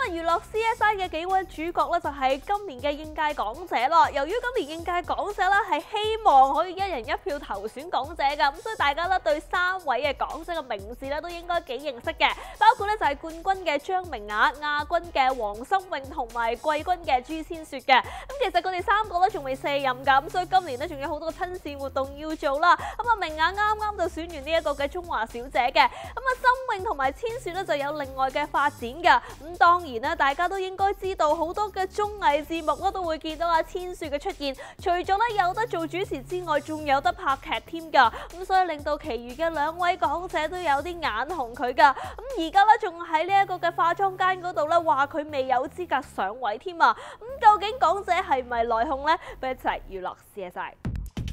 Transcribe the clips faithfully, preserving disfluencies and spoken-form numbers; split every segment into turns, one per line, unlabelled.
啊，娛樂 C S I 嘅幾位主角咧就係今年嘅應屆港姐啦。由於今年應屆港姐咧係希望可以一人一票投選港姐㗎，咁所以大家咧對三位嘅港姐嘅名字咧都應該幾認識嘅，包括咧就係冠軍嘅張明雅、亞軍嘅黃心穎同埋季軍嘅朱千雪嘅。咁其實佢哋三個咧仲未卸任㗎，咁所以今年咧仲有好多嘅親善活動要做啦。咁啊，明雅啱啱就選完呢一個嘅中華小姐嘅，咁啊，心穎同埋千雪咧就有另外嘅發展㗎。咁當然咧，大家都應該知道好多嘅綜藝節目咧都會見到阿千雪嘅出現，除咗咧有得做主持之外，仲有得拍劇添㗎。咁所以令到其餘嘅兩位港姐都有啲眼紅佢㗎。咁而家咧仲喺呢一個嘅化妝間嗰度咧話佢未有資格上位添啊！咁究竟港姐係咪內訌呢？不如一齊娛樂 C S I。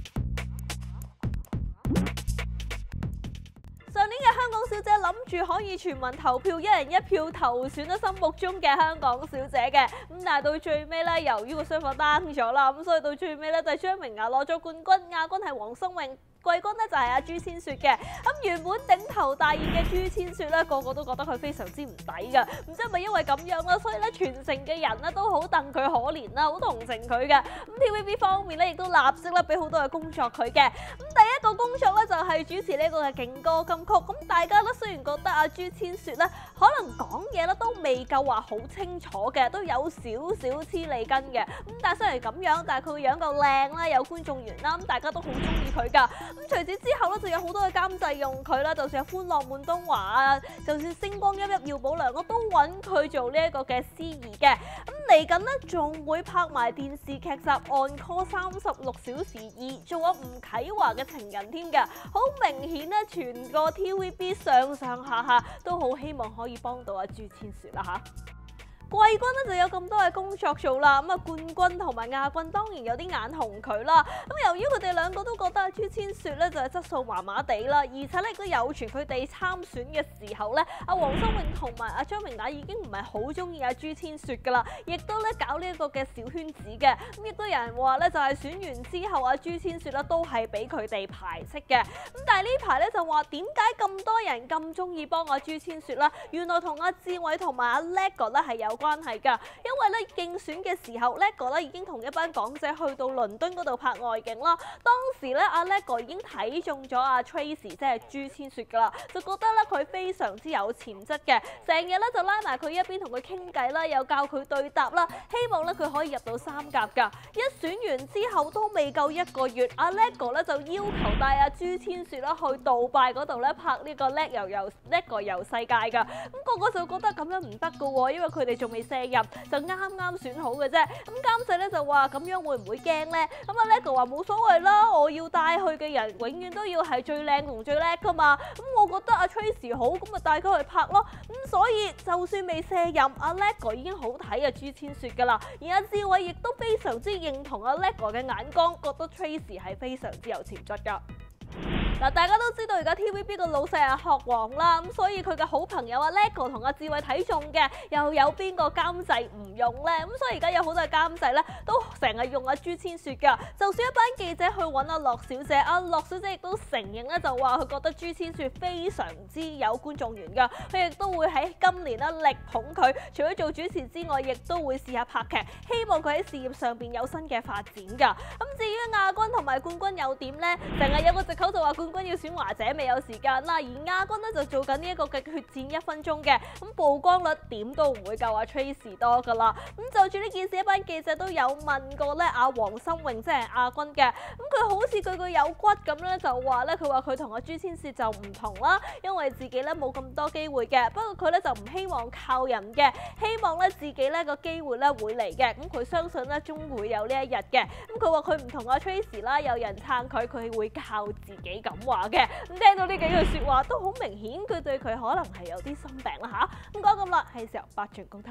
上年嘅香港小姐諗住可以全民投票，一人一票投選咗心目中嘅香港小姐嘅，咁但係到最尾咧，由於個雙方單咗啦，咁所以到最尾咧就係張明雅攞咗冠軍，亞軍係黃心穎。季軍咧就係阿朱千雪嘅，咁原本頂頭大熱嘅朱千雪咧，個個都覺得佢非常之唔抵㗎，唔知係咪因為咁樣啦，所以咧全城嘅人咧都好戥佢可憐啦，好同情佢嘅。咁 T V B 方面咧亦都立即咧俾好多嘅工作佢嘅。咁第一個工作咧就係主持呢個嘅勁歌金曲，咁大家咧雖然覺得阿朱千雪咧可能講嘢咧都未夠話好清楚嘅，都有少少黐脷根嘅，咁但係雖然咁樣，但係佢個樣夠靚啦，有觀眾緣啦，咁大家都好中意佢㗎。咁除此之後咧，就有好多嘅監製用佢啦，就算係歡樂滿東華啊，就算星光熠熠耀保良，我都揾佢做呢一個嘅司儀嘅。咁嚟緊呢，仲會拍埋電視劇集《On Call 三十六小時二》，做咗吳啟華嘅情人添㗎。好明顯呢，全個 T V B 上上下下都好希望可以幫到阿朱千雪啦嚇。季軍咧就有咁多嘅工作做啦，咁啊冠軍同埋亞軍當然有啲眼紅佢啦。咁由於佢哋兩個都覺得朱千雪咧就係質素麻麻地啦，而且咧亦都有傳佢哋參選嘅時候咧，阿黃心穎同埋阿張明雅已經唔係好中意阿朱千雪噶啦，亦都咧搞呢一個嘅小圈子嘅。咁亦都有人話咧就係選完之後，阿朱千雪咧都係俾佢哋排斥嘅。咁但係呢排咧就話點解咁多人咁中意幫阿朱千雪啦？原來同阿志偉同埋阿叻哥咧係有關係㗎，因為咧競選嘅時候，叻哥咧已經同一班港姐去到倫敦嗰度拍外景啦。當時咧阿叻哥已經睇中咗阿 Tracy， 即係朱千雪㗎啦，就覺得咧佢非常之有潛質嘅，成日咧就拉埋佢一邊同佢傾偈啦，又教佢對答啦，希望咧佢可以入到三甲㗎。一選完之後都未夠一個月，阿叻哥咧就要求帶阿朱千雪啦去杜拜嗰度咧拍呢個叻遊遊叻哥遊世界㗎。咁、那個個就覺得咁樣唔得㗎喎，因為佢哋仲未卸任，就啱啱選好嘅啫。咁監製咧就話咁樣會唔會驚呢？咁阿叻哥話冇所謂啦，我要帶去嘅人永遠都要係最靚同最叻噶嘛。咁我覺得阿 Tracy 好，咁咪帶佢去拍咯。咁所以就算未卸任，阿叻哥已經好睇阿朱千雪噶啦。而阿志偉亦都非常之認同阿叻哥嘅眼光，覺得 Tracy 係非常之有潛質噶。嗱，大家都知道而家 T V B 個老細係學王啦，咁所以佢嘅好朋友阿叻哥同阿志偉睇中嘅，又有邊個監製唔用呢？咁所以而家有好多嘅監製咧，都成日用阿朱千雪㗎。就算一班記者去揾阿樂小姐，阿樂小姐亦都承認咧，就話佢覺得朱千雪非常之有觀眾緣㗎。佢亦都會喺今年咧力捧佢，除咗做主持之外，亦都會試下拍劇，希望佢喺事業上邊有新嘅發展㗎。咁至於亞軍同埋冠軍又點呢？成日有個藉口就話冠軍要選華姐未有時間啦，而亞軍咧就做緊呢一個嘅決戰一分鐘嘅，咁曝光率點都唔會夠阿 Tracy 多噶啦。咁就住呢件事，一班記者都有問過咧阿黃心穎即係亞軍嘅，咁佢好似句句有骨咁咧，就話咧佢話佢同阿朱千雪就唔同啦，因為自己咧冇咁多機會嘅，不過佢咧就唔希望靠人嘅，希望咧自己咧個機會咧會嚟嘅，咁佢相信咧終會有呢一日嘅。咁佢話佢唔同阿 Tracy 啦，有人撐佢，佢會靠自己咁話嘅。咁聽到呢幾句説話都好明顯，佢對佢可能係有啲心病啦嚇。咁講咁啦，係時候八轉公投。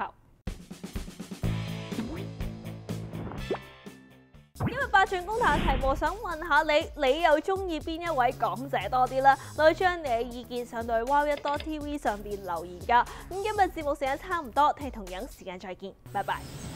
因為八轉公投嘅題目，想問下你，你又中意邊一位港姐多啲呢？可以將你嘅意見上到去 Wow 一多 T V 上邊留言㗎。咁今日節目時間差唔多，聽同樣時間再見，拜拜。